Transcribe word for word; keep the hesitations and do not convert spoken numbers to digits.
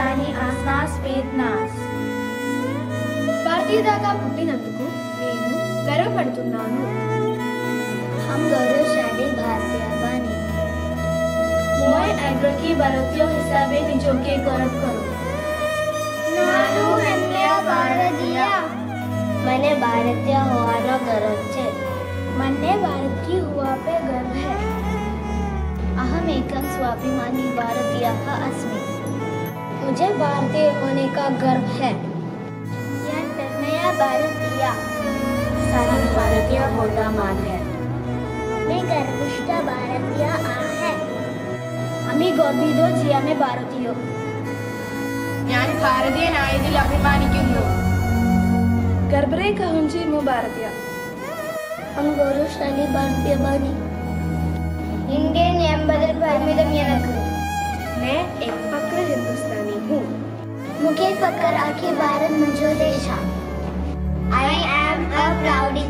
Rani Asnas Vednas. భారతీయతగా పుట్టినందుకు నేను గర్వపడుతున్నాను. हम गौरवशाली भारतीय बनी. मैं एग्र की भारतीय हिसाबे निजों के गौरव करूं. नानु अन्य भारतीय. मैंने भारतीय होवानो गर्व छे. मन्ने भारत की हुआ पे गर्व है. अहम एकम स्वाभिमानी भारतीयः अस्मि. मुझे भारतीय होने का गर्व है. यह तन्मय भारतीय. सारी भारतीय होता मान है. मैं गर्विष्ठ भारतीय आहे. അമി ഗോർബിദോ ജിയാമെ ഭാരതീയോ. ഞാൻ ഭാരതീയനായതിൽ അഭിമാനിക്കുന്നു. ഗർഭരെ കഹുഞ്ചി മു ഭാരതീയ. हम गौरवशाली भारतीय बनी. इंडियन एम्बदल परिमितम यनक. मैं एक फक्र हिंदुस्तानी हूँ. मुखे फक्र आखिर भारत मुझो देशा. I am a proud